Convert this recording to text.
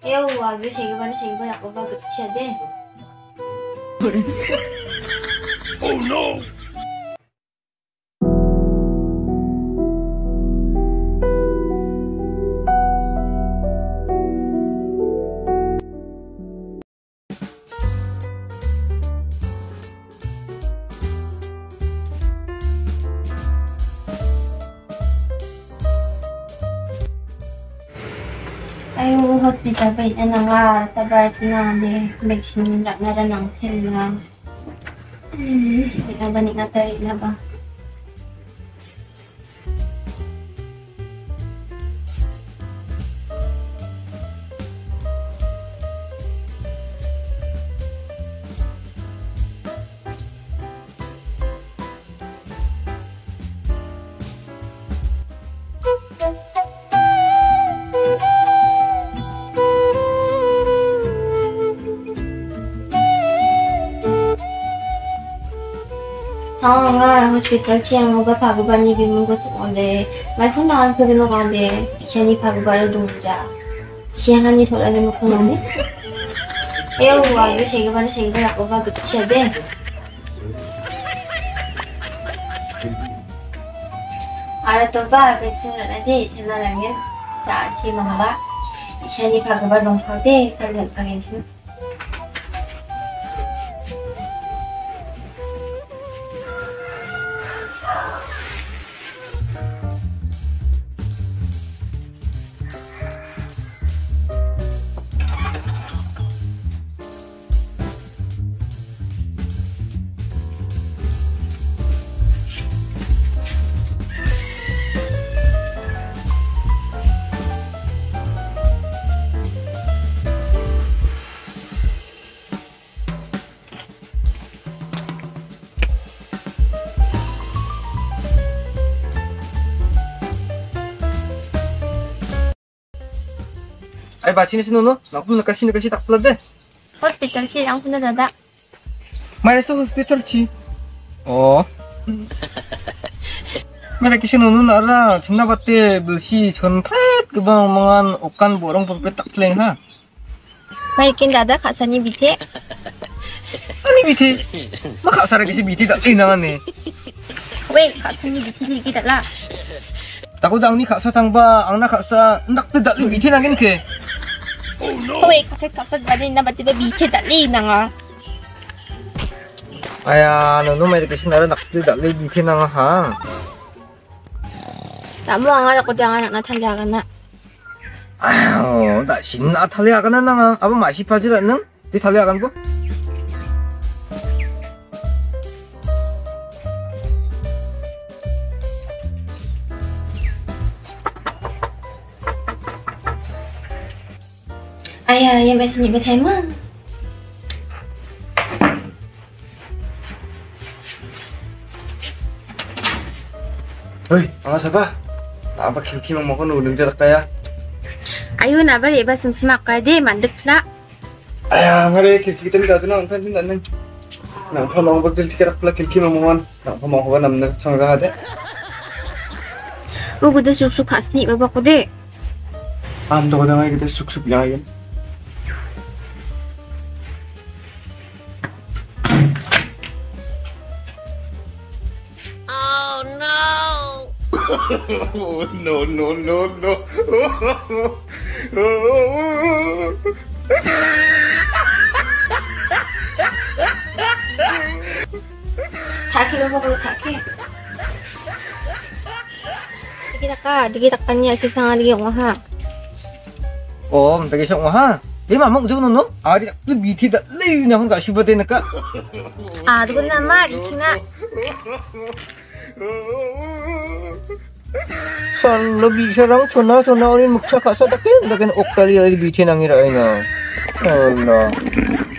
아주 세기반에 아빠가 그치야 돼. Oh no! Ayo hospital bait na nga tabar na de vaccine na ng sel na. Kita balik na tayo na ba? nga hospital siang moga pagubani bimun ko onde mai khona an khagino gande shani pagubaro dungja siangani tholani mokhonde eu ayu segibana akoba gutchade ara to ba betchuna nade thenarangin ta chi manga shani pagubaro dungthode salyan pagensin Ay, ba sini sino no? Naku nakasi tak pelad deh. Hospital ci ang puna dada. Mana sa hospital ci? Oh. Mana kisi no nara cina bate belsi chonpet kebang mangan okan borong pempet tak pleng ha. Maikin dada kasani bite. Ani bite. Maka sara kisi bite tak linangan ni. Wait, kasani bite lagi tak lah. Takut ang ni kasa tangba ang na kasa nak pedak li bite nangin ke. Oh no! Wait, kakek kasag ba din na bati ba bite tak linang Aya, no may kasi nara nak pedak li bite nang ha. Tamo ang anak ko diyan anak natalyagan na. Ayo, dah sin na talyagan na nang apa masih pajira nang di talyagan po. Ay, yan ba sinibit hay man? Hoy, ang asaba. Apa kilki mang makan ulung jarak kaya? Ayun na ba iba sumsimak ka di mandik na. Aya, ngare kilki kita ni datu na ang kanjin dan nang. Nang pa mang bagdil tikerak pula kilki mang makan. Nang pa mang kawan namna sang rahat eh. Ugo da suk hasni ba ko de. Am to kada mai kita suk yayan. Oh no no no no! Taki lo ko taki. Digitak niya si sanga lagi ko ha. Om, tagi siya ha. Di mamang usaw no? Adi tu biti da lay na kung kasubate na ka. Dugo na ma, ichina. San labi sarang chona ulit muksa kasa takin dagan oktali ay biti nang iraay nga. Allah.